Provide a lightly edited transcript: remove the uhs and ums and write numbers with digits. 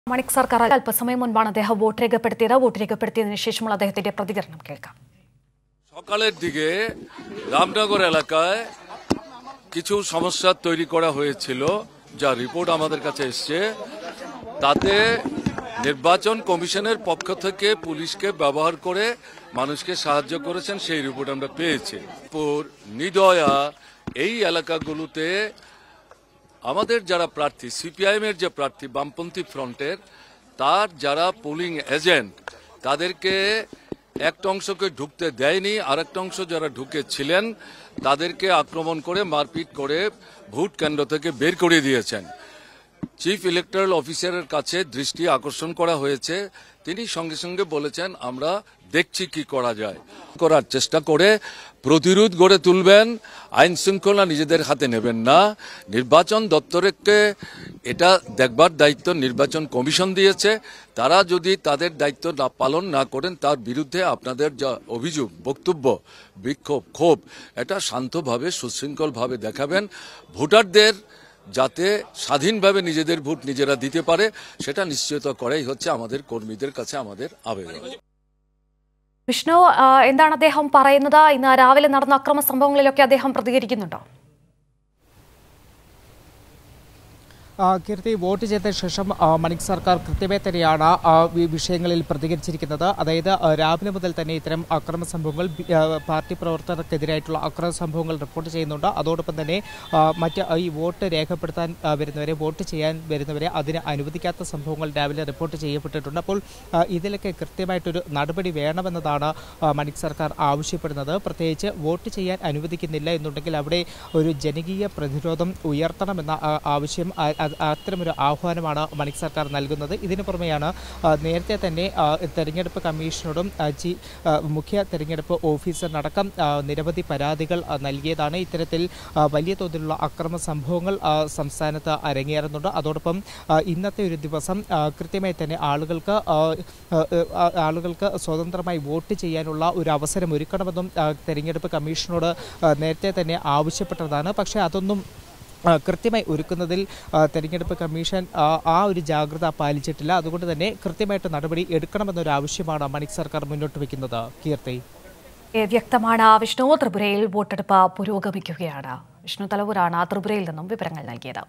മണിക് സർക്കാർ അല്പസമയം മുൻപാണ് അദ്ദേഹം വോട്ട് രേഖപ്പെടുത്തിയതിനു ശേഷമുള്ള അദ്ദേഹത്തിന്റെ പ്രതികരണം കേൾക്കാം. সকালের দিকে রামনগর এলাকায় কিছু সমস্যা তৈরি করা হয়েছিল, যা রিপোর্ট আমাদের কাছে এসেছে। তাতে নির্বাচন কমিশনের পক্ষ থেকে পুলিশকে ব্যবহার করে মানুষকে সাহায্য করেছেন, সেই রিপোর্ট আমরা পেয়েছি। নিদয়া এই এলাকাগুলোতে আমাদের যারা প্রার্থী, সিপিআইএম এর যে প্রার্থী বামপন্থী ফ্রন্টের, তার যারা পোলিং এজেন্ট, তাদেরকে একটা অংশকে ঢুকতে দেয়নি, আরেকটা অংশ যারা ঢুকেছিলেন তাদেরকে আক্রমণ করে মারপিট করে ভোট কেন্দ্র থেকে বের করে দিয়েছেন। চিফ ইলেকটরাল অফিসারের কাছে দৃষ্টি আকর্ষণ করা হয়েছে, তিনি সঙ্গে সঙ্গে বলেছেন আমরা দেখছি কি করা যায়, করার চেষ্টা করে প্রতিরোধ গড়ে তুলবেন, আইন শৃঙ্খলা নিজেদের হাতে নেবেন না। নির্বাচন দপ্তরকে এটা দেখবার দায়িত্ব নির্বাচন কমিশন দিয়েছে, তারা যদি তাদের দায়িত্ব পালন না করেন তার বিরুদ্ধে আপনাদের যা অভিযোগ, বক্তব্য, বিক্ষোভ, ক্ষোভ, এটা শান্তভাবে সুশৃঙ্খলভাবে দেখাবেন। ভোটারদের যাতে স্বাধীনভাবে নিজেদের ভোট নিজেরা দিতে পারে সেটা নিশ্চিত করাই হচ্ছে আমাদের কর্মীদের কাছে আমাদের আবেদন. വിഷ്ണു, എന്താണ് അദ്ദേഹം പറയുന്നത്? ഇന്ന് രാവിലെ നടന്ന അക്രമ സംഭവങ്ങളിലൊക്കെ അദ്ദേഹം പ്രതികരിക്കുന്നുണ്ടോ? കീർത്തി, വോട്ട് ചെയ്ത ശേഷം മണിക് സർക്കാർ കൃത്യമായി തന്നെയാണ് ഈ വിഷയങ്ങളിൽ പ്രതികരിച്ചിരിക്കുന്നത്. അതായത് രാവിലെ മുതൽ തന്നെ ഇത്തരം അക്രമ സംഭവങ്ങൾ, പാർട്ടി പ്രവർത്തകർക്കെതിരായിട്ടുള്ള അക്രമ സംഭവങ്ങൾ റിപ്പോർട്ട് ചെയ്യുന്നുണ്ട്. അതോടൊപ്പം തന്നെ മറ്റ് ഈ വോട്ട് രേഖപ്പെടുത്താൻ വരുന്നവരെ, വോട്ട് ചെയ്യാൻ വരുന്നവരെ അതിന് അനുവദിക്കാത്ത സംഭവങ്ങൾ രാവിലെ റിപ്പോർട്ട് ചെയ്യപ്പെട്ടിട്ടുണ്ട്. അപ്പോൾ ഇതിലൊക്കെ കൃത്യമായിട്ടൊരു നടപടി വേണമെന്നതാണ് മണിക് സർക്കാർ ആവശ്യപ്പെടുന്നത്. പ്രത്യേകിച്ച് വോട്ട് ചെയ്യാൻ അനുവദിക്കുന്നില്ല എന്നുണ്ടെങ്കിൽ അവിടെ ഒരു ജനകീയ പ്രതിരോധം ഉയർത്തണമെന്ന ആവശ്യം, അത്തരമൊരു ആഹ്വാനമാണ് മണിക് സർക്കാർ നൽകുന്നത്. ഇതിനു പുറമെയാണ് നേരത്തെ തന്നെ തെരഞ്ഞെടുപ്പ് കമ്മീഷനോടും മുഖ്യ തെരഞ്ഞെടുപ്പ് ഓഫീസറിനടക്കം നിരവധി പരാതികൾ നൽകിയതാണ്. ഇത്തരത്തിൽ വലിയ തോതിലുള്ള അക്രമ സംഭവങ്ങൾ സംസ്ഥാനത്ത് അരങ്ങേറുന്നുണ്ട്. അതോടൊപ്പം ഇന്നത്തെ ഒരു ദിവസം കൃത്യമായി തന്നെ ആളുകൾക്ക് സ്വതന്ത്രമായി വോട്ട് ചെയ്യാനുള്ള ഒരു അവസരം ഒരുക്കണമെന്നും തെരഞ്ഞെടുപ്പ് കമ്മീഷനോട് നേരത്തെ തന്നെ ആവശ്യപ്പെട്ടതാണ്. പക്ഷേ അതൊന്നും കൃത്യമായി ഒരുക്കുന്നതിൽ തെരഞ്ഞെടുപ്പ് കമ്മീഷൻ ആ ഒരു ജാഗ്രത പാലിച്ചിട്ടില്ല. അതുകൊണ്ട് തന്നെ കൃത്യമായിട്ട് നടപടി എടുക്കണമെന്നൊരു ആവശ്യമാണ് മണിക് സർക്കാർ മുന്നോട്ട് വയ്ക്കുന്നത്. കീർത്തി, വ്യക്തമാണ്. വിഷ്ണു, ത്രിപുരയിൽ വോട്ടെടുപ്പ് പുരോഗമിക്കുകയാണ്. വിഷ്ണു തലവൂരാണ് ത്രിപുരയിൽ നിന്നും വിവരങ്ങൾ നൽകിയത്.